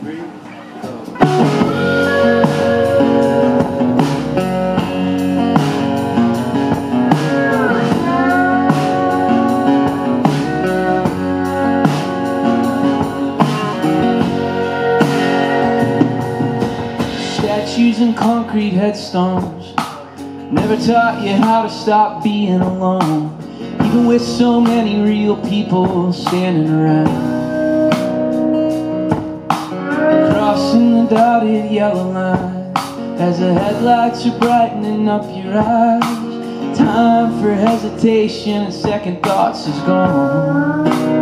3, go. Statues and concrete headstones never taught you how to stop being alone, even with so many real people standing around. Crossing the dotted yellow lines as the headlights are brightening up your eyes. Time for hesitation and second thoughts is gone.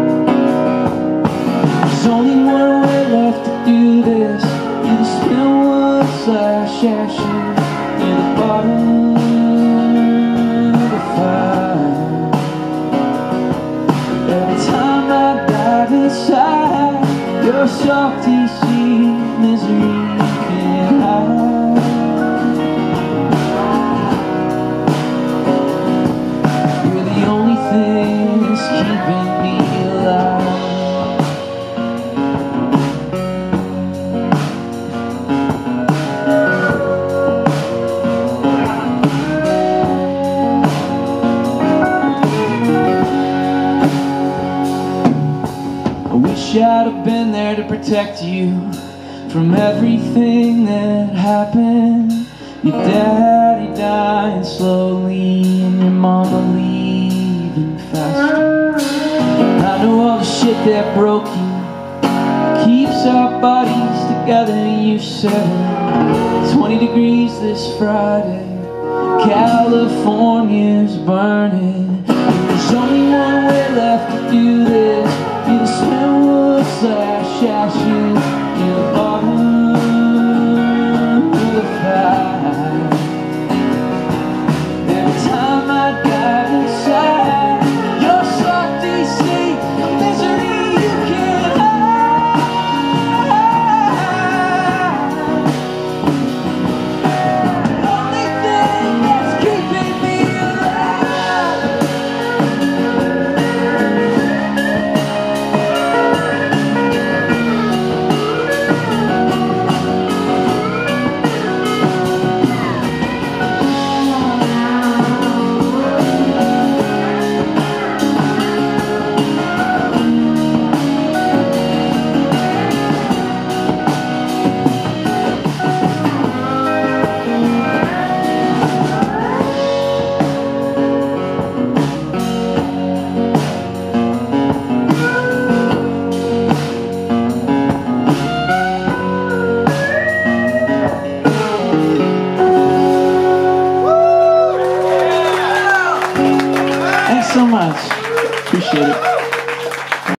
There's only one way left to do this. Either spin /ashes near the bottom of the fire. Every time I dive inside your salty sea, misery can't hide. You're the only thing that's keeping me alive. I wish I'd have been there to protect you from everything that happened. Your daddy dying slowly and your mama leaving faster. I know all the shit that broke you keeps our bodies together. You said 20 degrees this Friday, California's burning. There's only one way left to do this. Either spin /ashes near the bottom of the fire. Every time I dive inside your salty sea, misery you can't hide. The only thing that's keeping me so much. Appreciate it.